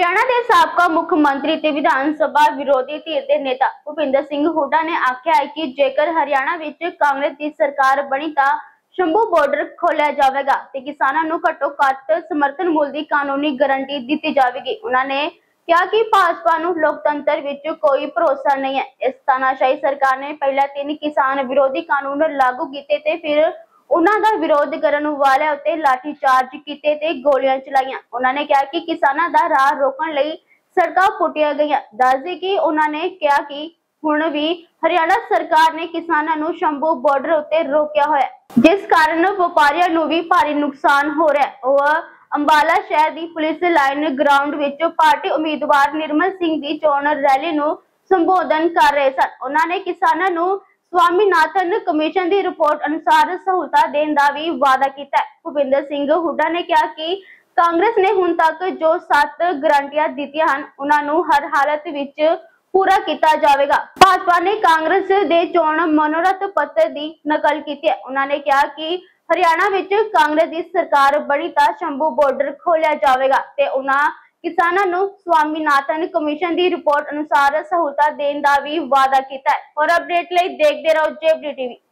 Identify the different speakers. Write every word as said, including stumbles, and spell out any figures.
Speaker 1: हरियाणा के साबका मुख्यमंत्री ते विधान सभा विरोधी धिर के नेता भूपिंदर सिंह हुड्डा ने आख्या है कि जेकर हरियाणा विच कांग्रेस की सरकार बनी तां शंभू बॉर्डर खोलिया जाएगा ते किसानां नूं घट्टो घट्ट समर्थन मूल्य की कानूनी गारंटी दी जाएगी। उन्होंने कहा कि भाजपा नूं लोकतंत्र विच कोई भरोसा नहीं है। इस तानाशाही सरकार ने पहले तीन किसान विरोधी कानून लागू किए ते फिर उन्हां दा विरोध करन वाले उत्ते लाठीचार्ज कीते ते गोलियां चलाईयां। उन्होंने कहा कि किसानां दा राह रोकण लई सड़कां पुट्टियां गईयां। दस दी कि उन्होंने कहा कि हुण भी हरियाणा सरकार ने किसानां नूं शंभू बॉर्डर उत्ते रोकिया होया, जिस कारण व्यापारियों नूं भी भारी नुकसान हो रहा है। वह अंबाला शहर की पुलिस लाइन ग्राउंड विच पार्टी उम्मीदवार निर्मल सिंह की चोण रैली नूं संबोधन कर रहे सन। उन्होंने किसानां नूं स्वामीनाथन कमीशन की रिपोर्ट अनुसार सहूलतां देण दा भी वादा किया। भूपिंदर सिंह हुड्डा ने कहा कि कांग्रेस ने हुण तक जो सत्त गारंटियां दित्तियां हन उन्हां नूं हर हालत विच पूरा किया जाएगा। भाजपा ने कांग्रेस के चोण मनोरथ पत्र की नकल की है। उन्होंने कहा कि हरियाणा विच कांग्रेस की सरकार बनी तां शंभू बॉर्डर खोलिया जाएगा ते उन्हां किसानां नूं स्वामीनाथन कमीशन की रिपोर्ट अनुसार सहूलतां देण दा भी वादा किया है। और अपडेट लई देखदे रहो जेबीडी टीवी।